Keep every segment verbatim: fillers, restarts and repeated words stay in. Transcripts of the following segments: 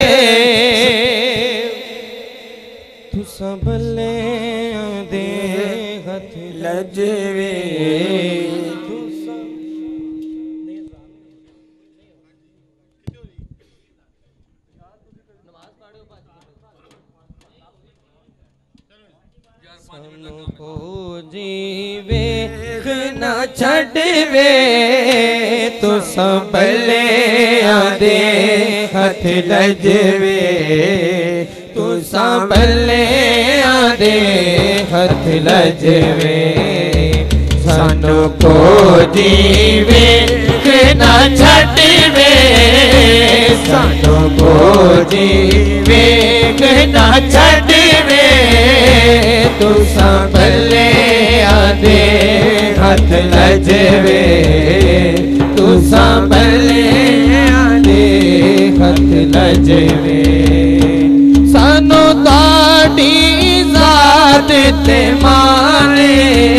तुसा बल्ले दे हथ लजवे को जीवे न छड़वे तो संभले आदे हथ लजवे तू संभले आदे हथ लजवे सानू को जीवे न छड़वे सानू को जीवे न छड़वे तू संभले आदे हथ लजवे तू संभले आदे हथ लजवे सानू ताड़ी जात ते माने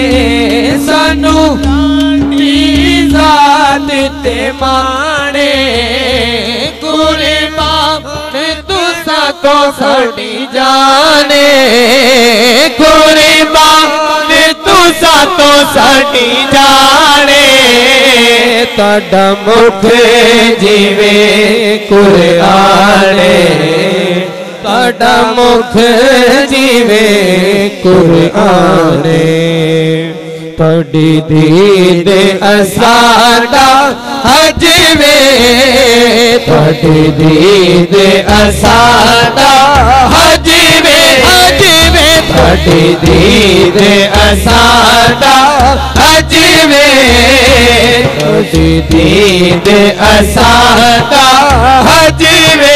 सानू ताड़ी जात ते माने गुरे बाप तुसा तो साड़ी जाने गुरे बाप तुसा तो साड़ी जाने ताड़ा मुख जीवे कुराने ताड़ा मुख जीवे कुराने तड़ी दीद असादा हजवे तड़ी दीद असादा हजवे हजवे तड़ी दीद असादा हजवे तड़ी दीद असादा हजवे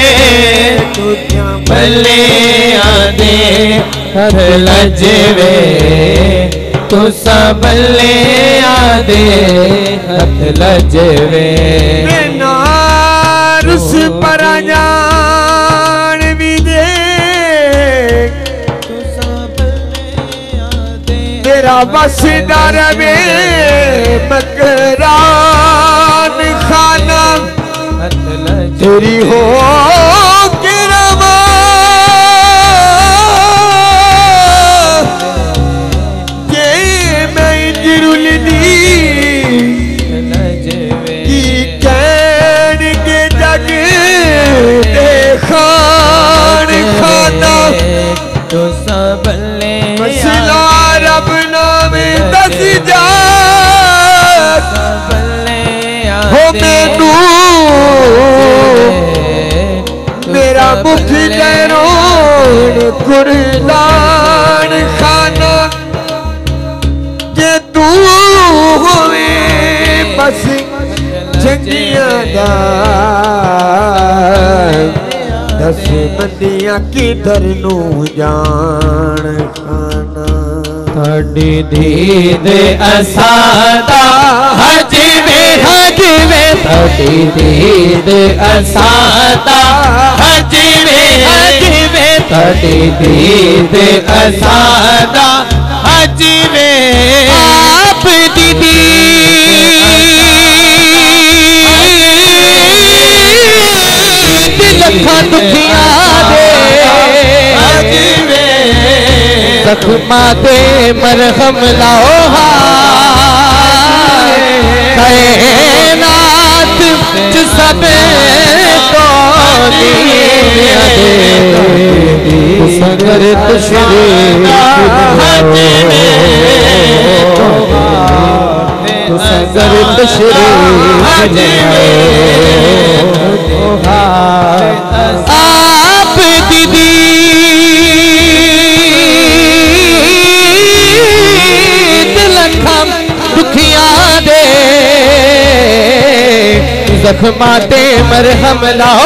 तुझा भले आदे हथ लजवे तू सबले आदे हथ लजवे नारुस पर जान भी दे तू सबले आदे तेरा बसदार में मकरान खाना हथ लजरी हो खान खाना तो सबले मसला रब नाम दस जा सबले हो मैनू मेरा मुख जरोन कुरलान खाना जे तू होवे बस चंगिया दा दस बंदियां किधर नू जान खाना थड़ी दीद असादा हजवे हजवे थड़ी दीद असादा हजवे हजवे थड़ी दीद असादा हजवे आप दीदी लखा दुखिया दे जख्मा दे मरहम लाओ कायनात च सब तो संगर तशरीफ संगर तशरीफ आप दीदी लखम दुखिया दे जख्मा ते मरहम लाओ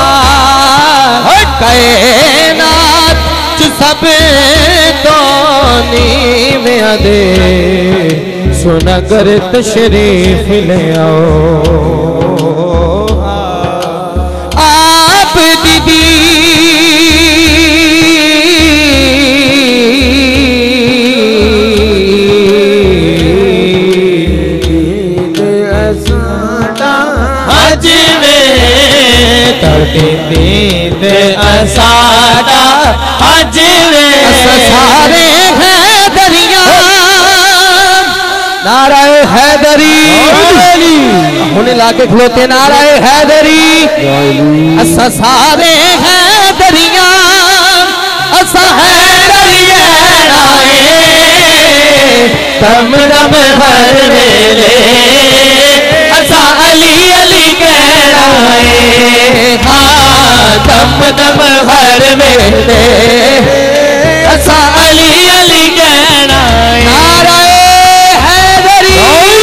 कायनात च सब तो नीम दे सोना कर तशरीफ ले आओ आप दीदी हजवे तड़के दीद असादा हज वे सारे हैदरिया नाराए हैदरी हुने लाके खलोते नाराए हैदरी असा सारे हैदरिया असा हैदरिया दम दम हर वेले असा अली अली कहना है हाँ दम दम हर वेले असा अली अली कहना है नाराए हैदरी।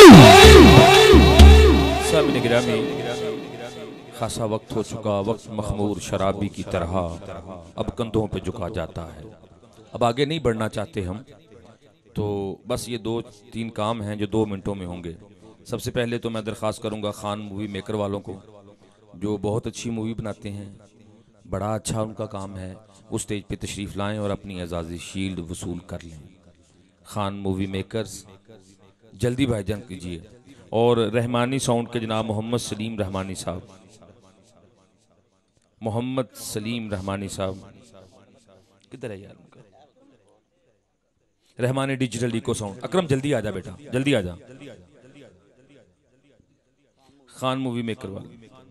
सामने गिरामी खासा वक्त हो चुका, वक्त मखमूर शराबी की तरह अब कंधों पे झुका जाता है। अब आगे नहीं बढ़ना चाहते हम, तो बस ये दो तीन काम हैं जो दो मिनटों में होंगे। सबसे पहले तो मैं दरख्वास्त करूंगा खान मूवी मेकर वालों को, जो बहुत अच्छी मूवी बनाते हैं, बड़ा अच्छा उनका काम है, उस स्टेज पे तशरीफ़ लाएं और अपनी एजाज़ी शील्ड वसूल कर लें। खान मूवी मेकर्स जल्दी भाईजान कीजिए। और रहमानी साउंड के जनाब मोहम्मद सलीम रहमानी साहब, मोहम्मद सलीम रहमानी साहब किधर है यार उनका? Rahmani digital echo sound. Akram जल्दी आ जा बेटा, जल्दी आ जा। खान मूवी मेकर वाले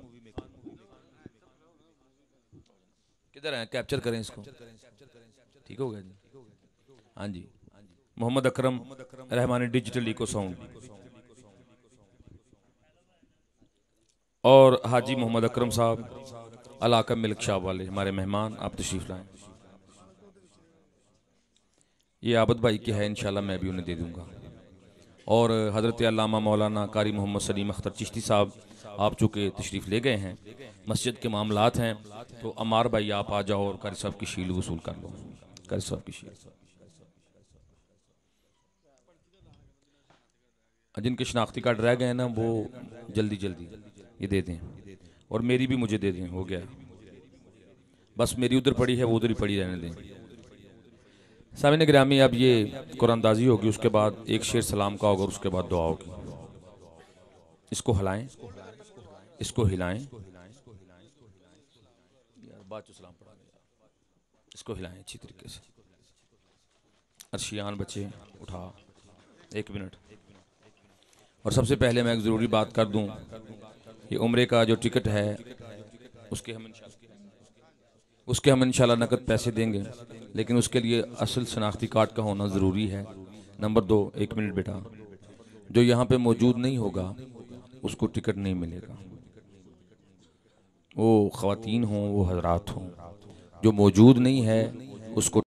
किधर है? कैप्चर करें इसको, ठीक हो गया जी? हाँ जी, Mohammad Akram Rahmani digital echo sound और हाजी मोहम्मद अकरम साहब अलाका मिल्क शाह वाले हमारे मेहमान, आप तशरीफ लाएं। ये आबद भाई के है, इंशाल्लाह मैं भी उन्हें दे दूंगा। और हज़रत अल्लामा मौलाना कारी मोहम्मद सलीम अख्तर चिश्ती साहब आप चूँकि तशरीफ़ ले गए हैं, मस्जिद के मामलात हैं, तो अमार भाई आप आ जाओ और कारी साहब की शील वसूल कर लो। कारी साहब की शील जिनके शनाख्ती कार्ड रह गए हैं ना, वो जल्दी जल्दी ये दे दें, और मेरी भी मुझे दे दें। हो गया, बस मेरी उधर पड़ी है वो उधर ही पड़ी रहने दें। सामने गिरामी अब ये कुरानदाजी होगी, उसके बाद एक शेर सलाम का होगा, उसके बाद दुआ होगी। इसको हिलाएं, इसको हिलाएं, बाद सलाम पढ़ा, इसको हिलाएं अच्छी तरीके से। अर्शियान बच्चे उठा, एक मिनट। और सबसे पहले मैं एक ज़रूरी बात कर दूं, ये उम्रे का जो टिकट है उसके हम उसके हम इंशाल्लाह नकद पैसे देंगे, लेकिन उसके लिए असल शनाख्ती कार्ड का होना ज़रूरी है। नंबर दो, एक मिनट बेटा, जो यहाँ पे मौजूद नहीं होगा उसको टिकट नहीं मिलेगा। वो ख़वातीन हों, वो हजरात हों, जो मौजूद नहीं है उसको